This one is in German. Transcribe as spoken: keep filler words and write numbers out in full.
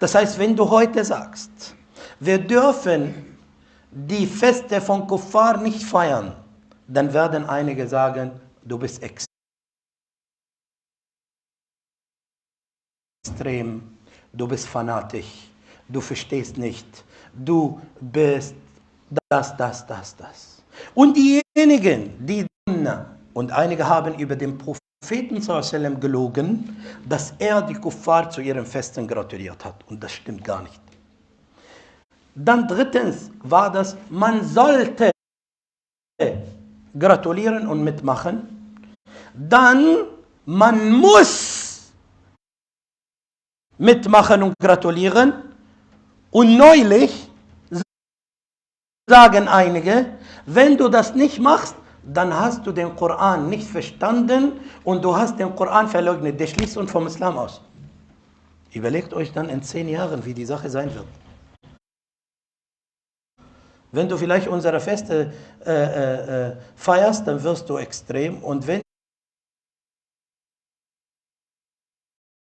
Das heißt, wenn du heute sagst, wir dürfen die Feste von Kuffar nicht feiern, dann werden einige sagen, du bist extrem, du bist fanatisch, du verstehst nicht, du bist das, das, das, das. Und diejenigen, die und einige haben über den Propheten sallallahu alaihi wasallam gelogen, dass er die Kuffar zu ihren Festen gratuliert hat. Und das stimmt gar nicht. Dann drittens war das, man sollte gratulieren und mitmachen. Dann, man muss mitmachen und gratulieren. Und neulich sagen einige, wenn du das nicht machst, dann hast du den Koran nicht verstanden und du hast den Koran verleugnet. Der schließt uns vom Islam aus. Überlegt euch dann in zehn Jahren, wie die Sache sein wird. Wenn du vielleicht unsere Feste äh, äh, feierst, dann wirst du extrem. Und wenn